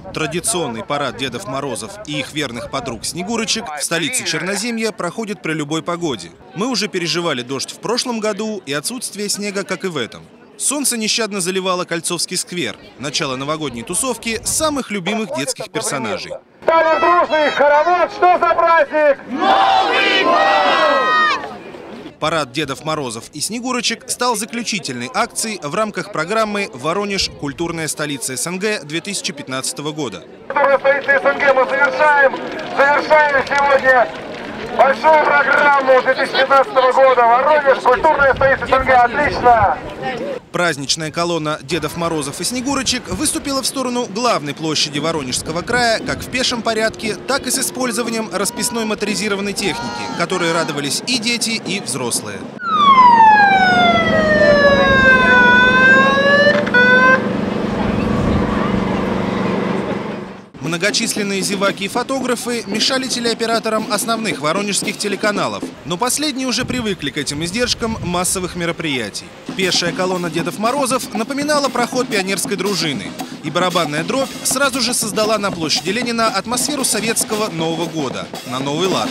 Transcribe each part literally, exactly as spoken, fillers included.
Традиционный парад Дедов Морозов и их верных подруг Снегурочек в столице Черноземья проходит при любой погоде. Мы уже переживали дождь в прошлом году и отсутствие снега, как и в этом. Солнце нещадно заливало Кольцовский сквер, начало новогодней тусовки самых любимых детских персонажей. Стали дружный хоровод, что за праздник? Новый год! Парад Дедов Морозов и Снегурочек стал заключительной акцией в рамках программы «Воронеж. Культурная столица СНГ» две тысячи пятнадцатого года. Культурная столица СНГ мы завершаем, завершаем сегодня большую программу две тысячи пятнадцатого года. Воронеж. Культурная столица СНГ. Отлично! Праздничная колонна Дедов Морозов и Снегурочек выступила в сторону главной площади Воронежского края как в пешем порядке, так и с использованием расписной моторизированной техники, которой радовались и дети, и взрослые. Многочисленные зеваки и фотографы мешали телеоператорам основных воронежских телеканалов, но последние уже привыкли к этим издержкам массовых мероприятий. Пешая колонна Дедов Морозов напоминала проход пионерской дружины, и барабанная дробь сразу же создала на площади Ленина атмосферу советского Нового года на новый лад.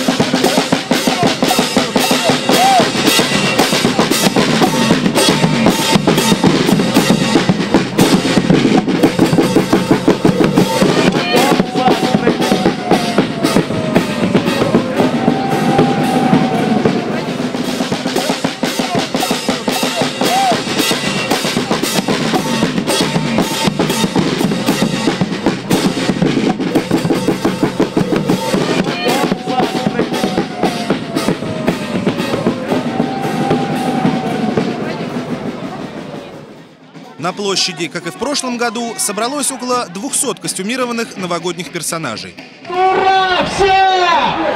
На площади, как и в прошлом году, собралось около двухсот костюмированных новогодних персонажей. Ура, все!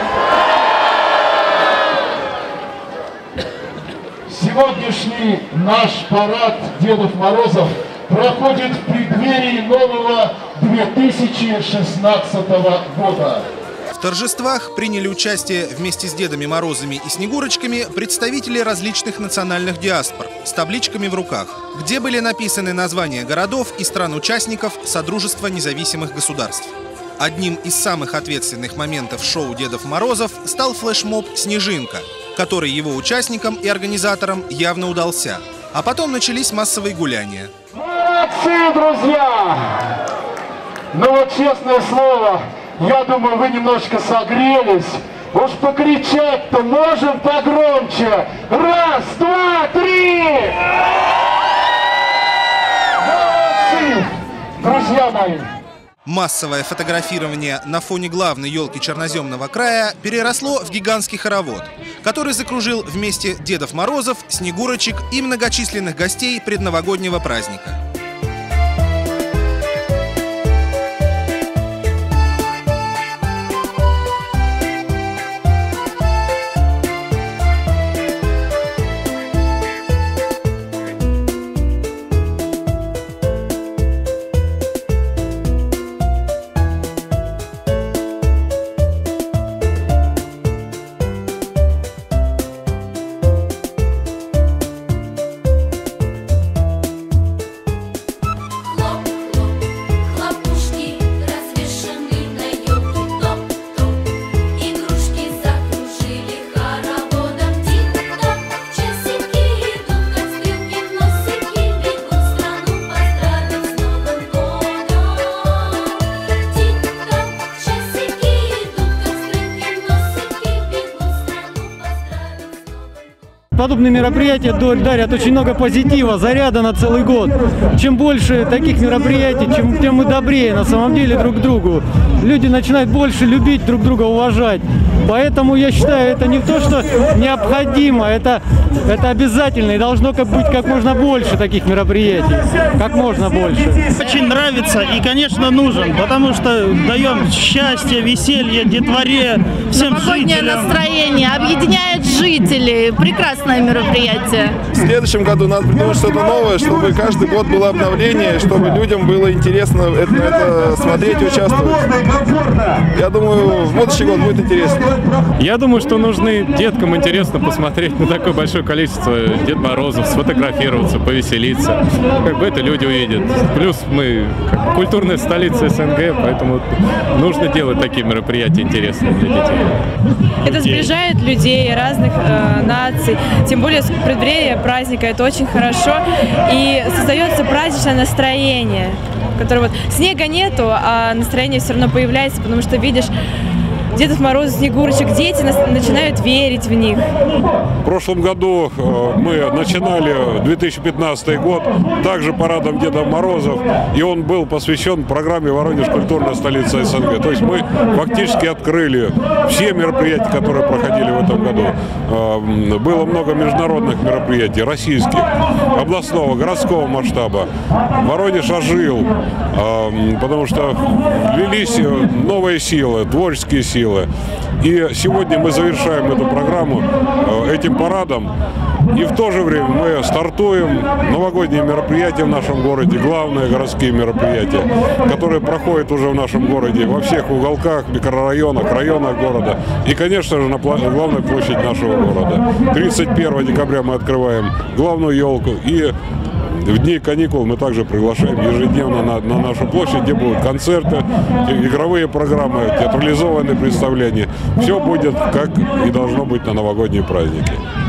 Сегодняшний наш парад Дедов Морозов проходит в преддверии нового две тысячи шестнадцатого года. В торжествах приняли участие вместе с Дедами Морозами и Снегурочками представители различных национальных диаспор с табличками в руках, где были написаны названия городов и стран-участников Содружества независимых государств. Одним из самых ответственных моментов шоу Дедов Морозов стал флешмоб «Снежинка», который его участникам и организаторам явно удался. А потом начались массовые гуляния. Молодцы, друзья! Ну вот, честное слово, я думаю, вы немножко согрелись. Уж покричать-то можем погромче. Раз, два, три! Молодцы, друзья мои! Массовое фотографирование на фоне главной елки Черноземного края переросло в гигантский хоровод, который закружил вместе Дедов Морозов, Снегурочек и многочисленных гостей предновогоднего праздника. Подобные мероприятия дарят очень много позитива, заряда на целый год. Чем больше таких мероприятий, чем, тем мы добрее на самом деле друг к другу. Люди начинают больше любить друг друга, уважать. Поэтому я считаю, это не то, что необходимо, это, это обязательно. И должно быть как можно больше таких мероприятий. Как можно больше. Очень нравится и, конечно, нужен, потому что даем счастье, веселье, детворе, всем новогоднее жителям. Настроение, объединяет жителей. Прекрасное мероприятие. В следующем году надо придумать что-то новое, чтобы каждый год было обновление, чтобы людям было интересно это, это смотреть и участвовать. Я думаю, в будущий год будет интересно. Я думаю, что нужны деткам интересно посмотреть на такое большое количество Дед Морозов, сфотографироваться, повеселиться. Как бы это люди увидят. Плюс мы как бы культурная столица СНГ, поэтому нужно делать такие мероприятия интересные для детей. Это сближает людей разных э, наций. Тем более с преддверия праздника это очень хорошо. И создается праздничное настроение, которое вот снега нету, а настроение все равно появляется, потому что видишь Дедов Мороз, Снегурочек, дети начинают верить в них. В прошлом году мы начинали две тысячи пятнадцатый год также парадом Дедов Морозов, и он был посвящен программе «Воронеж. Культурная столица СНГ». То есть мы фактически открыли все мероприятия, которые проходили в этом году. Было много международных мероприятий, российских, областного, городского масштаба. Воронеж ожил, потому что влились новые силы, творческие силы. И сегодня мы завершаем эту программу этим парадом. И в то же время мы стартуем новогодние мероприятия в нашем городе, главные городские мероприятия, которые проходят уже в нашем городе во всех уголках, микрорайонах, районах города. И, конечно же, на главной площади нашего города. тридцать первого декабря мы открываем главную елку. И в дни каникул мы также приглашаем ежедневно на, на нашу площадь, где будут концерты, игровые программы, театрализованные представления. Все будет, как и должно быть на новогодние праздники.